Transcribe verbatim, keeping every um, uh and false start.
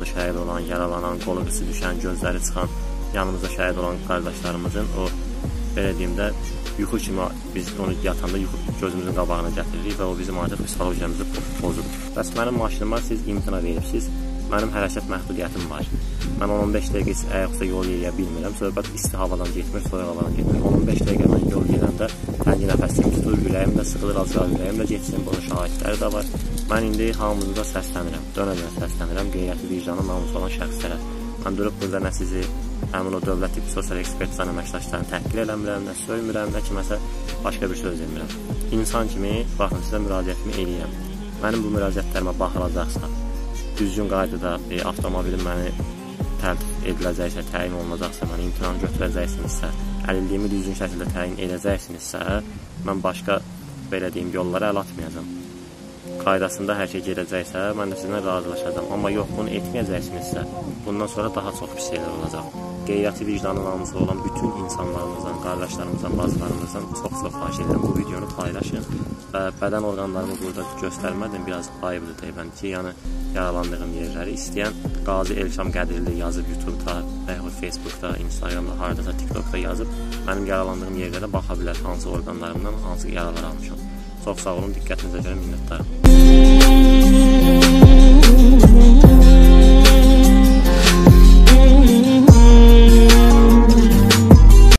şəhid olan, yaralanan, qolu qısı düşən, gözləri çıxan, yanımızda şəhid olan qardaşlarımızın o, belə deyim də, yuxu kimi biz onu yatanda yuxu gözümüzün qabağına gətiririk və o bizim artıq psixologiyamızı pozur. Bəs mənim maşınıma siz imtina veribsiniz, mənim hərəkət məhdudiyyətim var. Mən on on beş dəqiqə ayaqüstə yol yeyə bilmirəm, söhbət isti havadan getmir, soyuq havadan getmir. on on beş dəqiqə mən yol gedəndə təngi nəfəsim tutur, ürəyim də sıxılır, azrar ürəyim də getsin, bunun şahidləri də var. Mən indi hamınıza səslənirəm, dönə-dönə səslənirəm, qeyriyyəti vicdanı namusu olan şəxslərə. Mən durub burada nə sizi, həmin o dövlət tipli sosial ekspertlərin əməkdaşlarını təhqir eləmirəm, nə söymürəm, nə kiməsə başqa bir söz demirəm. İnsan kimi, baxın, sizə müraciətimi eləyirəm. Mənim bu müraciətlərimə baxılacaqsa, düzgün qaydada e, avtomobilim məni təltif ediləcəksə, təyin olunacaqsa, məni imtihanı götürəcəksinizsə, əlilliyimi düzgün şəkildə təyin edəcəksinizsə, mən başqa, belə deyim, yollara əl atmayacam. Qaydasında hər şey gedəcəksə, mən də sizinlə razılaşacam. Amma yox, bunu etməyəcəksinizsə, bundan sonra daha çox pis şeylər olacaq. Qeyriyyəti vicdanı namusu olan bütün insanlarımızdan, qardaşlarımızdan, bazılarımızdan çox-çox xahiş edirəm. Bu videonu paylaşın və bədən orqanlarımı burada göstərmədim, biraz ayıbdır deyəm ki, yəni yaralandığım yerləri istəyən Qazi Elşam Qədirli yazıb YouTube-da və yaxud Facebookda, Instagramda, haradasa, TikTokda yazıb mənim yaralandığım yerlərə baxa bilər, hansı orqanlarımdan hansı yaralar almışam. Çox sağ olun, diqqətinizə görə minnətdarım.